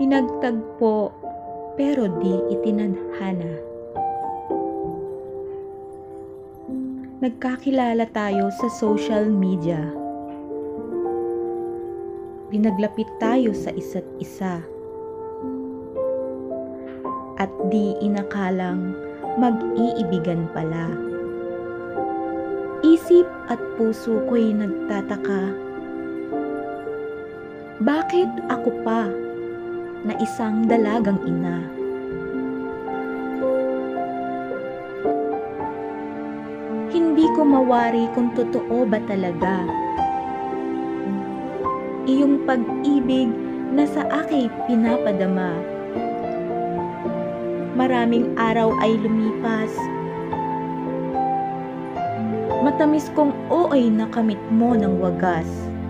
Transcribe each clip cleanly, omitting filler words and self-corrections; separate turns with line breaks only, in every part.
Pinagtagpo pero di itinadhana. Nagkakilala tayo sa social media. Pinaglapit tayo sa isa't isa. At di inakalang mag-iibigan pala. Isip at puso ko'y nagtataka. Bakit ako pa na isang dalagang ina? Hindi ko mawari kung totoo ba talaga iyong pag-ibig na sa akin pinapadama. Maraming araw ay lumipas. Matamis kong ooy na kamit mo ng wagas.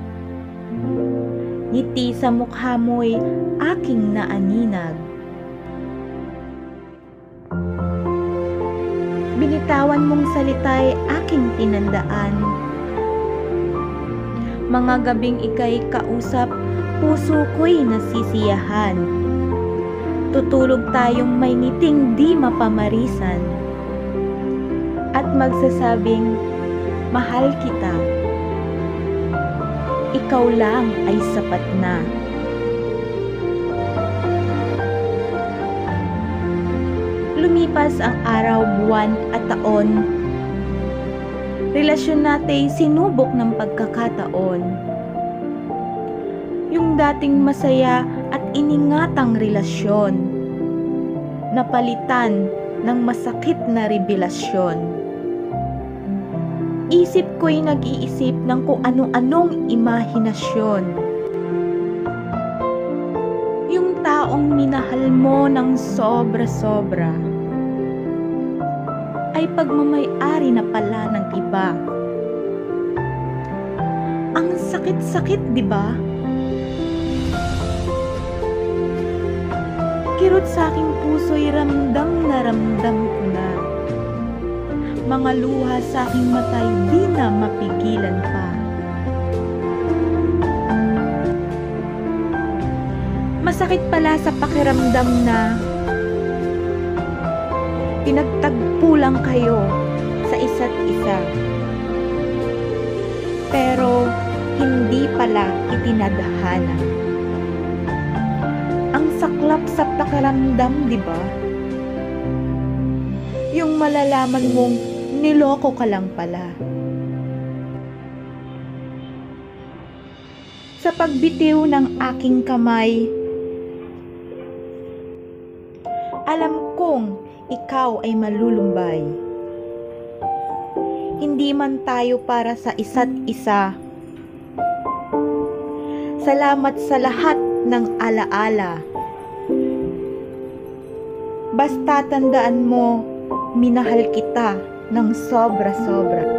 Ngiti sa mukha mo'y aking naaninag. Binitawan mong salita'y aking tinandaan. Mga gabing ika'y kausap, puso ko'y nasisiyahan. Tutulog tayong may ngiting di mapamarisan. At magsasabing, mahal kita. Ikaw lang ay sapat na. Lumipas ang araw, buwan at taon. Relasyon natin sinubok ng pagkakataon. Yung dating masaya at iningatang relasyon, napalitan ng masakit na revelasyon. Isip ko'y nag-iisip ng kung ano-anong imahinasyon. Yung taong minahal mo ng sobra-sobra ay pagmamay-ari na pala ng iba. Ang sakit-sakit, di ba? Kirot sa aking puso'y ramdam na ramdam ko na. Mga luha sa aking mata'y di na mapigilan pa. Masakit pala sa pakiramdam na pinagtagpo lang kayo sa isa't isa. Pero hindi pala itinadhana. Ang saklap sa pakiramdam, di ba? Yung malalaman mong niloko ka lang pala. Sa pagbitiw ng aking kamay, alam kong ikaw ay malulumbay. Hindi man tayo para sa isa't isa. Salamat sa lahat ng alaala. Basta tandaan mo, minahal kita ng sobra-sobra.